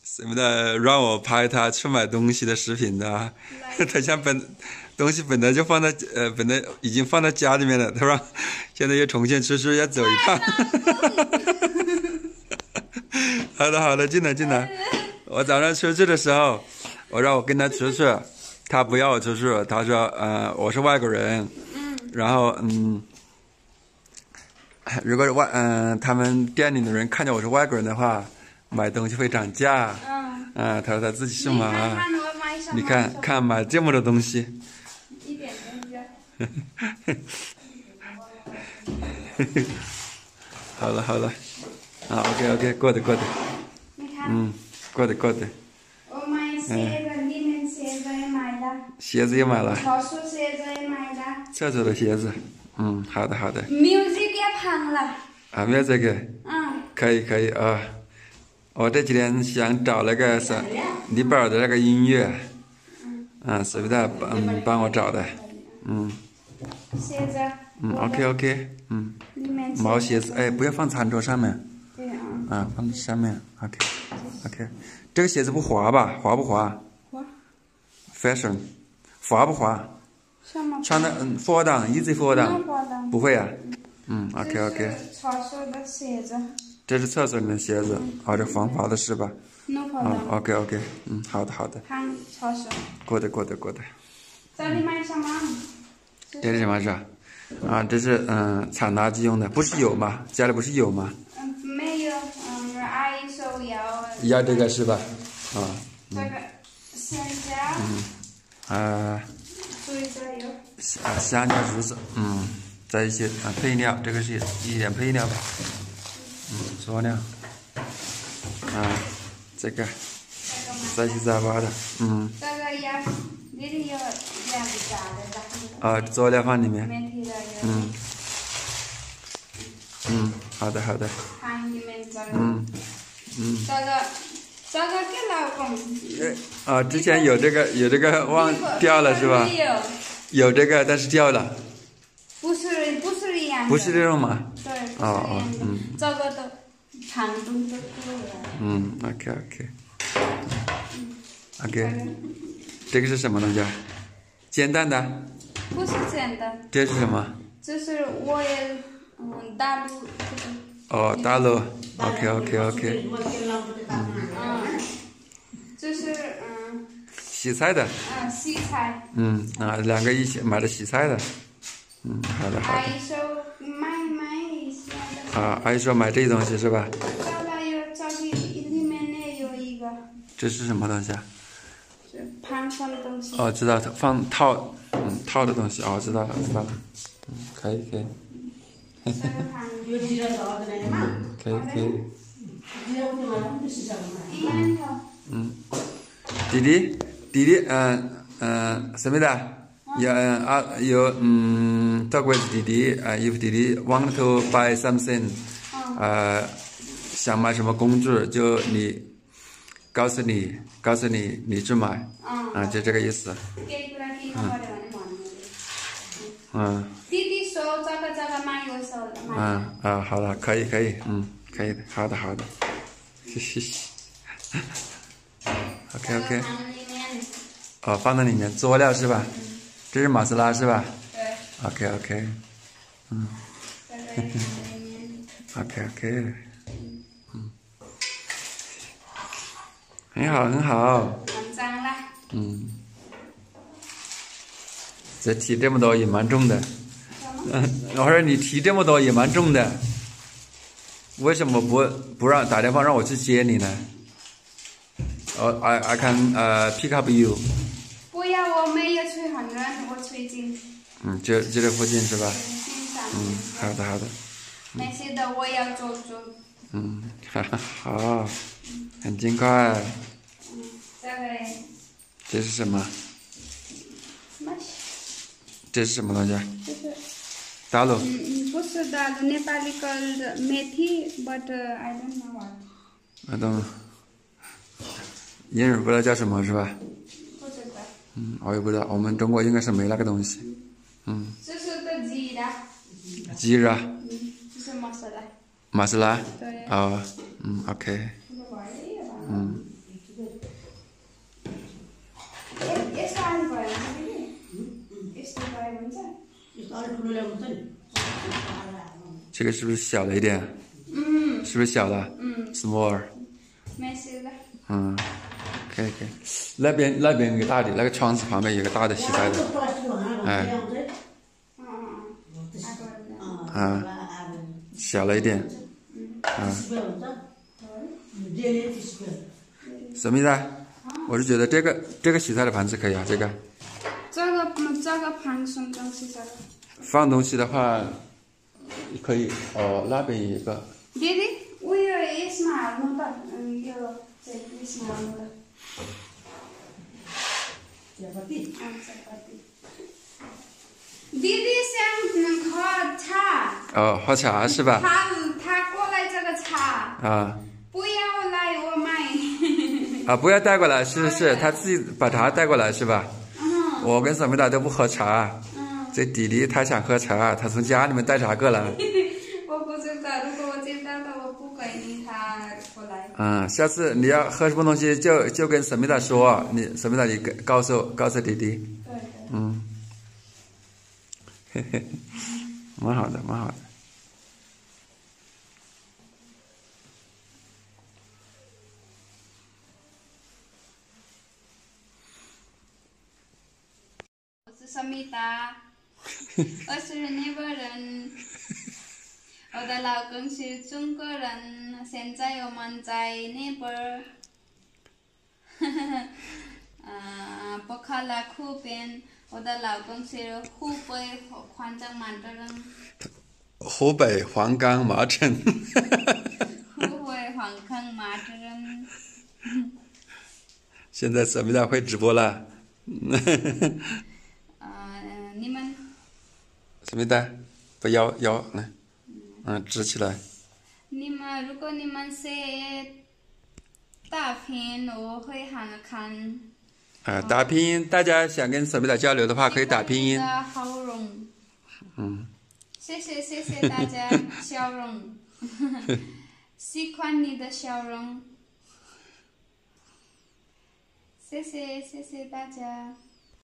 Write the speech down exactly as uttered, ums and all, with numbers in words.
什么的，让我拍他去买东西的视频的。他想本东西本来就放在呃，本来已经放在家里面了，他说现在又重新出去要走一趟。好的好的，进来进来。我早上出去的时候，我让我跟他出去，他不要我出去，他说呃我是外国人，然后嗯。如果外嗯、呃、他们店里的人看见我是外国人的话，买东西会涨价。嗯。啊，他说他自己去买。你 看, 看, 我买什么你看看买这么多东西。一点东西。好了好了，啊 OK OK， 过得过得。你看。嗯，过得过得。我买鞋子，里面鞋子也买了。鞋子也买了。厕所鞋子也买了。厕所的鞋子。嗯，好的好的。music 也胖了。啊，没有这个。嗯。可以可以啊、哦，我这几天想找那个是李宝的那个音乐，嗯，啊，随便他帮帮我找的，嗯。鞋子。嗯 ，OK OK， 嗯。毛鞋子，哎，不要放餐桌上面。对啊。啊，放上面 ，OK OK， 这个鞋子不滑吧？滑不滑？滑。Fashion， 滑不滑？穿的嗯 ，fall down，easy fall down， 不会啊，嗯 ，OK OK。厕所的鞋子。这是厕所里的鞋子，啊，这防滑的是吧？啊 ，OK OK， 嗯，好的好的。看厕所。过得过得过得。这里买什么？这是什么是吧？啊，这是嗯铲垃圾用的，不是有吗？家里不是有吗？嗯，没有，嗯，阿姨说要。要这个是吧？啊。这个香蕉。嗯。啊。啊，香蕉、竹子，嗯，再一些啊配料，这个是一点配料吧，嗯，佐料，啊，这个杂七杂八的，嗯。这个要，里里有两个炸的。啊，佐料放里面。嗯。嗯，好的好的。看里面这个。嗯嗯。这个。这个给老公。啊，之前有这个有这个忘掉了是吧？有。有这个，但是掉了。不是不是一样的。不是这种吗？对。哦哦嗯。这个都长度都够了。嗯 ，OK OK。OK。这个是什么东西啊？煎蛋的？不是煎蛋。这是什么？这是我也嗯大陆。哦，大陆 ，OK OK OK。嗯，这是嗯。洗菜的。嗯，洗菜。嗯，啊，两个一起买的洗菜的。嗯，好的好的。阿姨说买买一些的。啊，阿姨说买这东西是吧？这个有，这里里面也有一个。这是什么东西啊？是盘放的东西。哦，知道，放套，嗯，套的东西，哦，知道了知道了。嗯，可以可以。嗯，可以可以。嗯，弟弟弟弟，嗯嗯，什么的？有啊有嗯，talk with 弟弟啊 ，if 弟弟 want to buy something， 呃，想买什么工具，就你告诉你告诉你你去买，啊，就这个意思。嗯。嗯。弟弟说这个这个蛮有手的。嗯啊，好了，可以可以，嗯，可以的，好的好的，谢谢。OK OK。哦，放在里面佐料是吧？这是马斯拉是吧？对。OK OK。嗯。OK OK。嗯。很好很好。很脏了。嗯。这提这么多也蛮重的。嗯，我说你提这么多也蛮重的，为什么不不让打电话让我去接你呢？哦 ，I I can 呃 pick up you。不要，我没有去很远，我最近。嗯，就就这附近是吧？嗯，好的好的。没事的，我要走走。嗯，哈哈，好，很尽快。嗯，这个。这是什么？这是什么东西？这是大陆。嗯，不是大陆 ，Nepali called methi, but I don't know what. I don't know. 英语不知道叫什么是吧？不知道。嗯，我也不知道，我们中国应该是没那个东西。嗯。这是个鸡的。鸡的。嗯，这是马斯拉。马斯拉。对。哦，嗯 ，OK。嗯。 这个是不是小了一点？ 嗯。 是不是小了？ 嗯。 Small。 没事的。 嗯，可以可以。那边那边有个大的，那个窗子旁边有个大的洗菜的。哎。 嗯嗯嗯。 啊，小了一点。啊。什么意思啊？我是觉得这个这个洗菜的盘子可以啊，这个。 这个这个盘放东西的。 放东西的话，可以哦，那边有一个。 弟弟，我有一什么弄的？嗯，有这一什么弄的？这个地。嗯，这个地。弟弟想能喝茶。 哦，喝茶是吧？ 他他过来这个茶。 啊。 不要来我买。 啊，不要带过来，是是，他自己把茶带过来是吧？ 嗯。 我跟沈美达都不喝茶。 嗯。 这弟弟他想喝茶，他从家里面带茶过来。 我不知道，如果我知道的，我不给你他过来。 嗯，下次你要喝什么东西就就跟沈美达说，你沈美达你告诉告诉弟弟。 对对。 嗯。嘿嘿，蛮好的，蛮好的。 我是沈美达，我是日本人，我的老公是中国人，现在我们在日本。啊，不卡拉湖边。我的老公是湖北黄冈马的人。 湖北黄冈马城。 湖北黄冈马的人。 现在沈美达会直播了。 呃，你们。 沈美达，把腰腰来，嗯，直起来。 你们如果你们写大屏，我会很看。 啊，打拼音，大家想跟沈美达交流的话，可以打拼音。 好容。 嗯。 谢谢谢谢大家笑容，喜欢你的笑容，谢谢谢谢大家。